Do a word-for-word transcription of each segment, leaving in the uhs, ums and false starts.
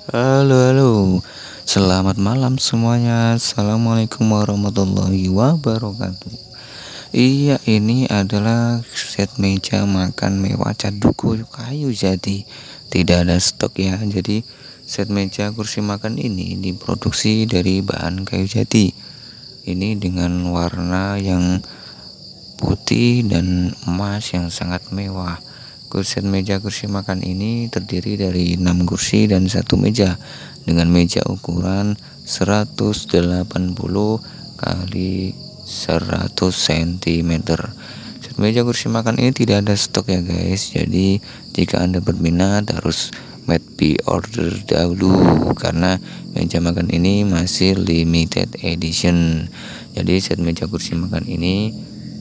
Halo, halo. Selamat malam semuanya. Assalamualaikum warahmatullahi wabarakatuh. Iya, ini adalah set meja makan mewah cat duku kayu jati. Tidak ada stok ya. Jadi set meja kursi makan ini diproduksi dari bahan kayu jati. Ini dengan warna yang putih dan emas yang sangat mewah. Kursi meja kursi makan ini terdiri dari enam kursi dan satu meja dengan meja ukuran seratus delapan puluh kali seratus sentimeter. Set meja kursi makan ini tidak ada stok ya guys. Jadi jika Anda berminat harus made be order dahulu karena meja makan ini masih limited edition. Jadi set meja kursi makan ini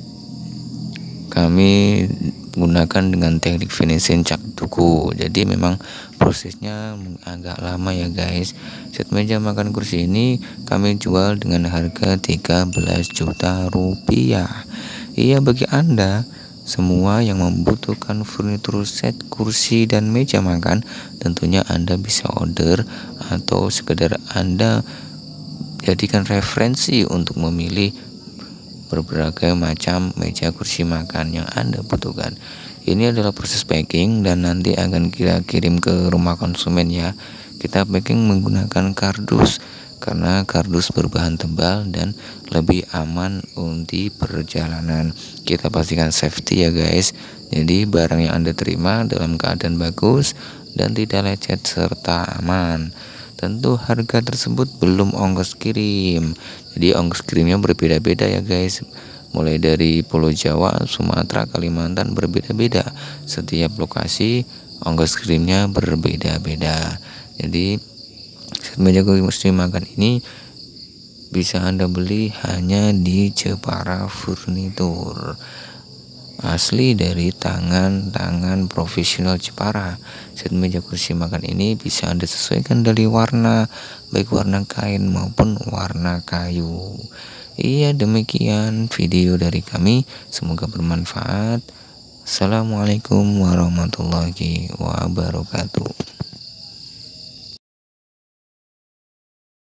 kami gunakan dengan teknik finishing cat duku. Jadi memang prosesnya agak lama ya guys. Set meja makan kursi ini kami jual dengan harga tiga belas juta rupiah. Iya, bagi Anda semua yang membutuhkan furnitur set kursi dan meja makan, tentunya Anda bisa order atau sekedar Anda jadikan referensi untuk memilih berbagai macam meja kursi makan yang Anda butuhkan. Ini adalah proses packing dan nanti akan kita kirim ke rumah konsumen ya. Kita packing menggunakan kardus karena kardus berbahan tebal dan lebih aman untuk perjalanan. Kita pastikan safety ya guys. Jadi barang yang Anda terima dalam keadaan bagus dan tidak lecet serta aman. Tentu harga tersebut belum ongkos kirim. Jadi ongkos kirimnya berbeda-beda ya guys. Mulai dari Pulau Jawa, Sumatera, Kalimantan berbeda-beda. Setiap lokasi ongkos kirimnya berbeda-beda. Jadi set meja kursi makan ini bisa Anda beli hanya di Jepara Furnitur. Asli dari tangan-tangan profesional Jepara. Set meja kursi makan ini bisa Anda sesuaikan dari warna, baik warna kain maupun warna kayu. Iya, demikian video dari kami, semoga bermanfaat. Assalamualaikum warahmatullahi wabarakatuh.